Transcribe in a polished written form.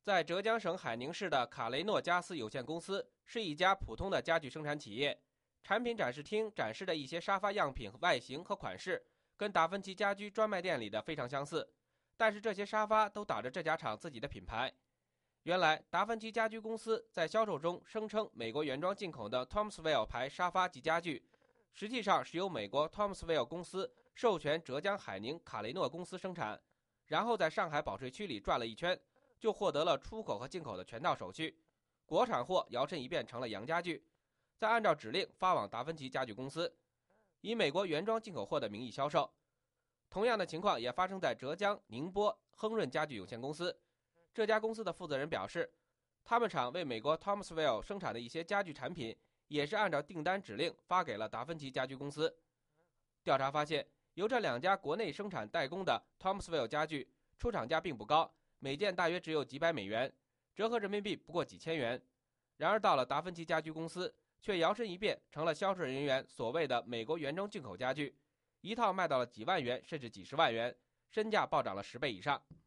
在浙江省海宁市的卡雷诺加斯有限公司是一家普通的家具生产企业，产品展示厅展示的一些沙发样品外形和款式跟达芬奇家居专卖店里的非常相似，但是这些沙发都打着这家厂自己的品牌。原来达芬奇家居公司在销售中声称美国原装进口的 Thomsville 牌沙发及家具，实际上是由美国 Thomsville 公司授权浙江海宁卡雷诺公司生产，然后在上海保税区里转了一圈，就获得了出口和进口的全套手续，国产货摇身一变成了洋家具，再按照指令发往达芬奇家具公司，以美国原装进口货的名义销售。同样的情况也发生在浙江宁波亨润家具有限公司。这家公司的负责人表示，他们厂为美国 Thomsville 生产的一些家具产品也是按照订单指令发给了达芬奇家居公司。调查发现，由这两家国内生产代工的 Thomsville 家具出厂价并不高，每件大约只有几百美元，折合人民币不过几千元。然而到了达芬奇家居公司，却摇身一变成了销售人员所谓的美国原装进口家具，一套卖到了几万元甚至几十万元，身价暴涨了10倍以上。